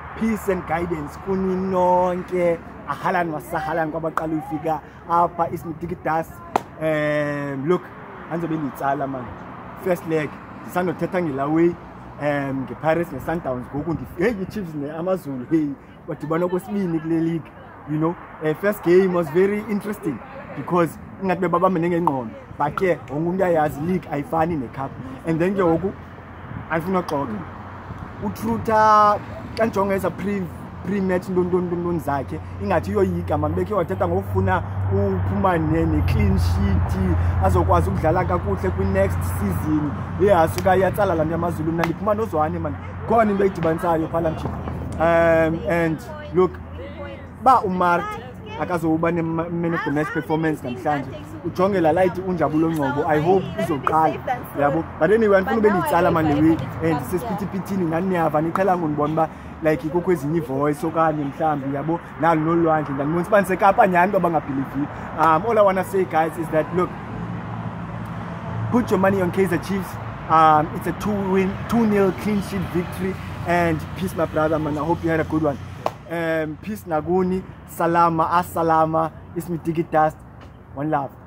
peace and guidance kuni nonke ahalan wasahalan kwabaqala ufika apha Mtn8. Look, anzobe ngitsala man. First leg ndisandothetha ngelawe ngePirates neSundowns ngoku iChiefs neAmazulu hey wadibana kwesibini kule league. You know, first game was very interesting because ingathi bebabambe ngengqondo, but ke umuntu ayazi league ayifani necup. And then ke ngoku ayifuna xoxa uTruta kanjonga eza pre-match ndondondondon zakhe ingathi iyoyika man, bekhe wathetha ngokufuna uphuma ne-clean sheet azokwazi ukudlala kakuhle kwi-next season. Asuka yatsala la Amazulu mna liphuma nozwane man, khona into edibanisayo phala mjini. And look, ba uMart akazoba ne-man of the match performance namhlanje, ujonge la light unjabulo Ngcobo. I hope uzoqala yabo, but anyway ngifuna ube nitsala man lewe and sesiphithini ngani niyava niqhela ngonibona ba like ikho ezinye ivoice okanye mhlambi yabo nalo nolwandle ndanibona sibanise kapa nyani abangabelieve. All I want to say guys is that look, put your money on Kaizer Chiefs. It's a 2-0 clean sheet victory, and peace my brother man, I hope you had a good one. Peace Naguni, salama, assalama, Mtn8, one love.